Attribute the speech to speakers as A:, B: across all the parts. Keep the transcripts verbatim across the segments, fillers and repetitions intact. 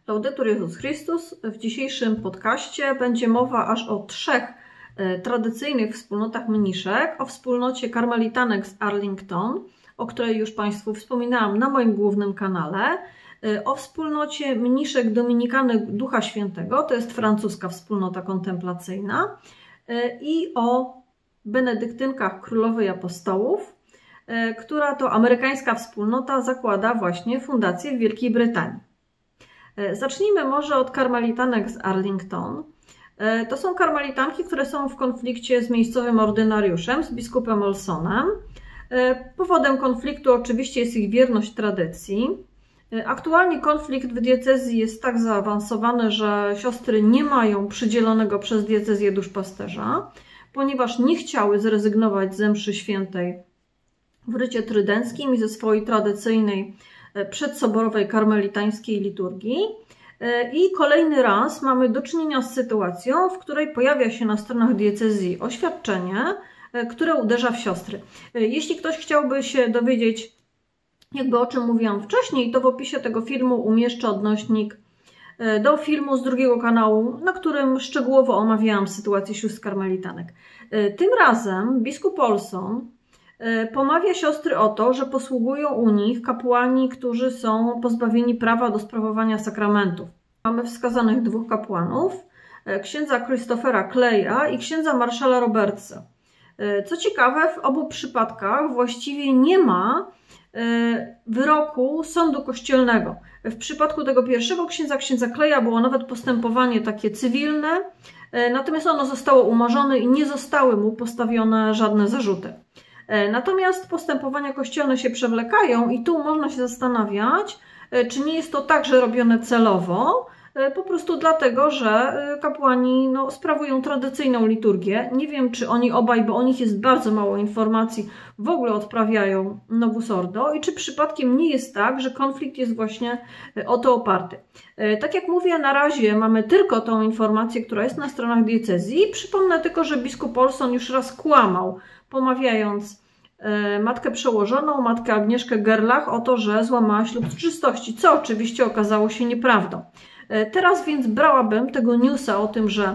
A: Laudetur Jezus Chrystus. W dzisiejszym podcaście będzie mowa aż o trzech tradycyjnych wspólnotach mniszek, o wspólnocie karmelitanek z Arlington, o której już Państwu wspominałam na moim głównym kanale, o wspólnocie mniszek dominikanek Ducha Świętego, to jest francuska wspólnota kontemplacyjna, i o benedyktynkach Królowej Apostołów, która to amerykańska wspólnota zakłada właśnie fundację w Wielkiej Brytanii. Zacznijmy może od karmelitanek z Arlington. To są karmelitanki, które są w konflikcie z miejscowym ordynariuszem, z biskupem Olsonem. Powodem konfliktu oczywiście jest ich wierność tradycji. Aktualnie konflikt w diecezji jest tak zaawansowany, że siostry nie mają przydzielonego przez diecezję duszpasterza, ponieważ nie chciały zrezygnować ze mszy świętej w rycie trydenckim i ze swojej tradycyjnej przedsoborowej karmelitańskiej liturgii. I kolejny raz mamy do czynienia z sytuacją, w której pojawia się na stronach diecezji oświadczenie, które uderza w siostry. Jeśli ktoś chciałby się dowiedzieć, jakby o czym mówiłam wcześniej, to w opisie tego filmu umieszczę odnośnik do filmu z drugiego kanału, na którym szczegółowo omawiałam sytuację sióstr karmelitanek. Tym razem biskup Olson pomawia siostry o to, że posługują u nich kapłani, którzy są pozbawieni prawa do sprawowania sakramentów. Mamy wskazanych dwóch kapłanów, księdza Christophera Claya i księdza Marshalla Robertsa. Co ciekawe, w obu przypadkach właściwie nie ma wyroku sądu kościelnego. W przypadku tego pierwszego księdza, księdza Claya, było nawet postępowanie takie cywilne, natomiast ono zostało umorzone i nie zostały mu postawione żadne zarzuty. Natomiast postępowania kościelne się przewlekają i tu można się zastanawiać, czy nie jest to także robione celowo, po prostu dlatego, że kapłani no, sprawują tradycyjną liturgię. Nie wiem, czy oni obaj, bo o nich jest bardzo mało informacji, w ogóle odprawiają Novus Ordo i czy przypadkiem nie jest tak, że konflikt jest właśnie o to oparty. Tak jak mówię, na razie mamy tylko tą informację, która jest na stronach diecezji. Przypomnę tylko, że biskup Olson już raz kłamał, pomawiając matkę przełożoną, matkę Agnieszkę Gerlach o to, że złamała ślub z czystości, co oczywiście okazało się nieprawdą. Teraz więc brałabym tego newsa o tym, że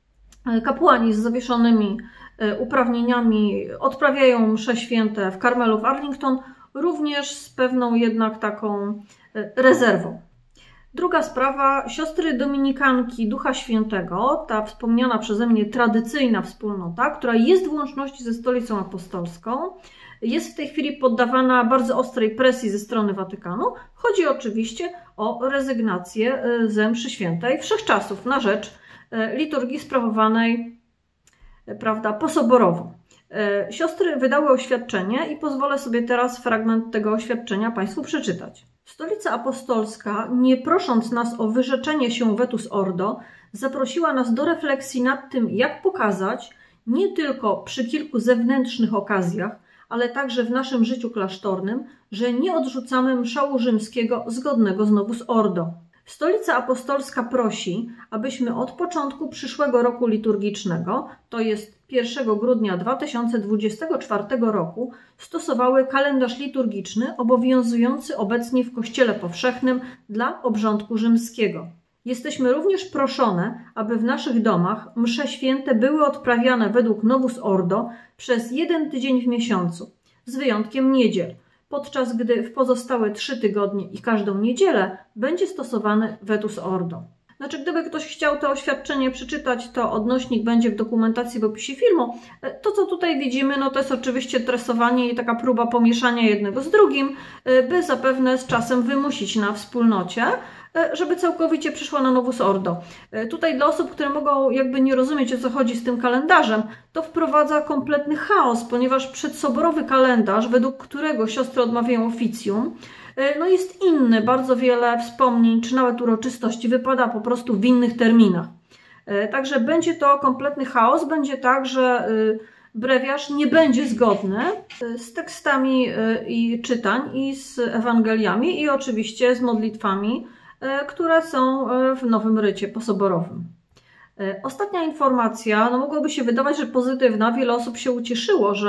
A: kapłani z zawieszonymi uprawnieniami odprawiają msze święte w Karmelu w Arlington, również z pewną jednak taką rezerwą. Druga sprawa, siostry dominikanki Ducha Świętego, ta wspomniana przeze mnie tradycyjna wspólnota, która jest w łączności ze Stolicą Apostolską, jest w tej chwili poddawana bardzo ostrej presji ze strony Watykanu. Chodzi oczywiście o rezygnację ze mszy świętej wszechczasów na rzecz liturgii sprawowanej, prawda, posoborowo. Siostry wydały oświadczenie i pozwolę sobie teraz fragment tego oświadczenia Państwu przeczytać. Stolica Apostolska, nie prosząc nas o wyrzeczenie się Vetus Ordo, zaprosiła nas do refleksji nad tym, jak pokazać, nie tylko przy kilku zewnętrznych okazjach, ale także w naszym życiu klasztornym, że nie odrzucamy mszału rzymskiego zgodnego z Novus Ordo. Stolica Apostolska prosi, abyśmy od początku przyszłego roku liturgicznego, to jest pierwszego grudnia dwa tysiące dwudziestego czwartego roku, stosowały kalendarz liturgiczny obowiązujący obecnie w Kościele Powszechnym dla obrządku rzymskiego. Jesteśmy również proszone, aby w naszych domach msze święte były odprawiane według Novus Ordo przez jeden tydzień w miesiącu, z wyjątkiem niedziel, podczas gdy w pozostałe trzy tygodnie i każdą niedzielę będzie stosowany Vetus Ordo. Znaczy, gdyby ktoś chciał to oświadczenie przeczytać, to odnośnik będzie w dokumentacji w opisie filmu. To, co tutaj widzimy, no to jest oczywiście tresowanie i taka próba pomieszania jednego z drugim, by zapewne z czasem wymusić na wspólnocie, żeby całkowicie przyszła na Novus Ordo. Tutaj dla osób, które mogą jakby nie rozumieć, o co chodzi z tym kalendarzem, to wprowadza kompletny chaos, ponieważ przedsoborowy kalendarz, według którego siostry odmawiają oficjum, no jest inny. Bardzo wiele wspomnień, czy nawet uroczystości wypada po prostu w innych terminach. Także będzie to kompletny chaos, będzie tak, że brewiarz nie będzie zgodny z tekstami i czytań, i z Ewangeliami, i oczywiście z modlitwami, które są w nowym rycie posoborowym. Ostatnia informacja, no mogłoby się wydawać, że pozytywna. Wiele osób się ucieszyło, że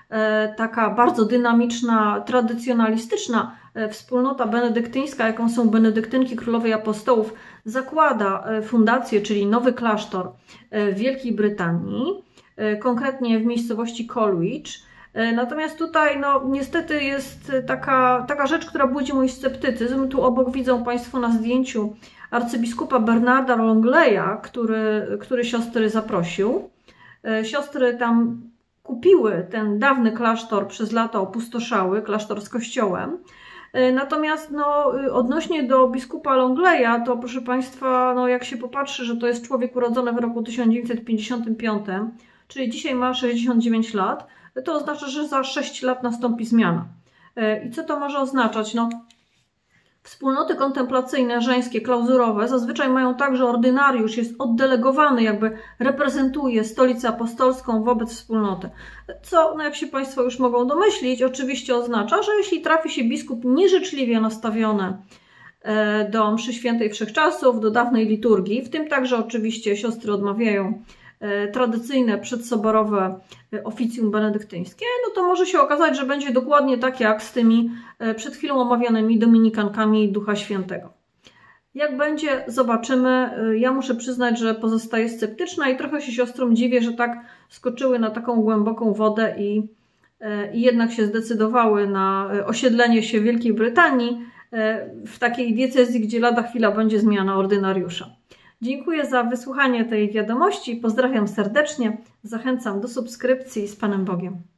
A: taka bardzo dynamiczna, tradycjonalistyczna wspólnota benedyktyńska, jaką są Benedyktynki Królowej Apostołów, zakłada fundację, czyli nowy klasztor w Wielkiej Brytanii, konkretnie w miejscowości Colwich. Natomiast tutaj no, niestety jest taka, taka rzecz, która budzi mój sceptycyzm. Tu obok widzą Państwo na zdjęciu arcybiskupa Bernarda Longleya, który, który siostry zaprosił. Siostry tam kupiły ten dawny klasztor, przez lata opustoszały, klasztor z kościołem. Natomiast no, odnośnie do biskupa Longleya, to proszę Państwa, no, jak się popatrzy, że to jest człowiek urodzony w roku tysiąc dziewięćset pięćdziesiątym piątym, czyli dzisiaj ma sześćdziesiąt dziewięć lat, to oznacza, że za sześć lat nastąpi zmiana. I co to może oznaczać? No, wspólnoty kontemplacyjne, żeńskie, klauzurowe zazwyczaj mają tak, że ordynariusz jest oddelegowany, jakby reprezentuje stolicę apostolską wobec wspólnoty. Co, no jak się Państwo już mogą domyślić, oczywiście oznacza, że jeśli trafi się biskup nieżyczliwie nastawiony do mszy świętej wszechczasów, do dawnej liturgii, w tym także oczywiście siostry odmawiają tradycyjne przedsoborowe oficjum benedyktyńskie, no to może się okazać, że będzie dokładnie tak jak z tymi przed chwilą omawianymi dominikankami Ducha Świętego. Jak będzie, zobaczymy. Ja muszę przyznać, że pozostaję sceptyczna i trochę się siostrom dziwię, że tak skoczyły na taką głęboką wodę i, i jednak się zdecydowały na osiedlenie się w Wielkiej Brytanii, w takiej diecezji, gdzie lada chwila będzie zmiana ordynariusza. Dziękuję za wysłuchanie tej wiadomości, pozdrawiam serdecznie, zachęcam do subskrypcji. Z Panem Bogiem.